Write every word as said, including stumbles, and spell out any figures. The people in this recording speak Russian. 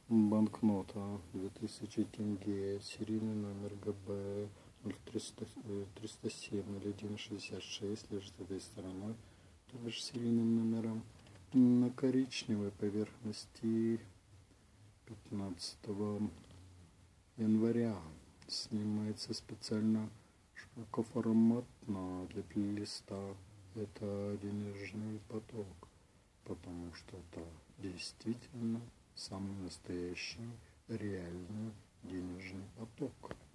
Банкнота две тысячи тенге, серийный номер гэ бэ ноль триста семь ноль один шестьдесят шесть, лежит этой стороной, также серийным номером. На коричневой поверхности пятнадцатого января. Снимается специально широкоформатно для плейлиста. Это денежный поток, потому что это действительно самый настоящий реальный денежный поток.